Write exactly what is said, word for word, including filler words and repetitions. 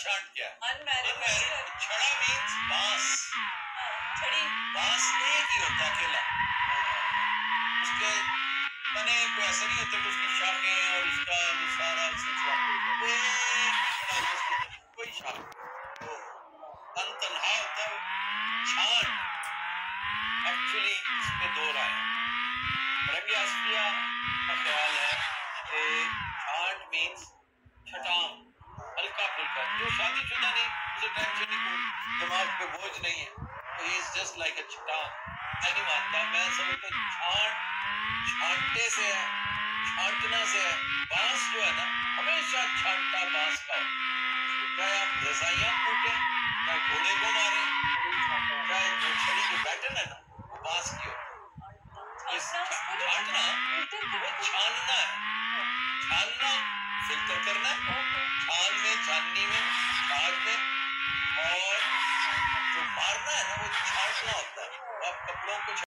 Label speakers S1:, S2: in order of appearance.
S1: چھانٹ کیا ہے؟
S2: unmarried.
S1: چھڑا means بانس.
S2: چھڑی.
S1: بانس ایک ہی ہوتا ہے اکیلا. اس کے تنے کوئی ایسا نہیں ہوتا کہ اس کی شاخیں اور اس کا وہ سارا سلسلہ ایک ہی چھڑا ہوتا ہے، اس کے تنے کوئی شاخ نہیں. وہ تن تنہا ہوتا ہے. چھانٹ ایکچولی اس پہ دو رائے ہیں. رنگ اصفیہ کا خیال ہے کہ چھانٹ مینس چھٹام، ہلکا پھلکا. جو شادی شدہ نہیں اسے ٹینشن نہیں، کوئی دماغ پہ بوجھ نہیں ہے، تو ہی از جسٹ لائک اے چھٹام. میں نہیں مانتا. میں سمجھتا چھانٹ چھانٹے سے ہے، چھانٹنا سے ہے. بانس جو ہے نا ہمیشہ چھانٹا بانس کا ہو. چاہے آپ رضائیاں کوٹیں، چاہے گھوڑے کو ماریں، چاہے جو چھڑی جو بیٹن ہے نا وہ بانس کی ہو. چھانٹنا وہ چھاننا ہے. چھاننا فلٹر کرنا ہے. چھان میں، چھاننی میں، چھاج میں. اور جو مارنا ہے نا وہ چھانٹنا ہوتا ہے. وہ آپ کپڑوں کو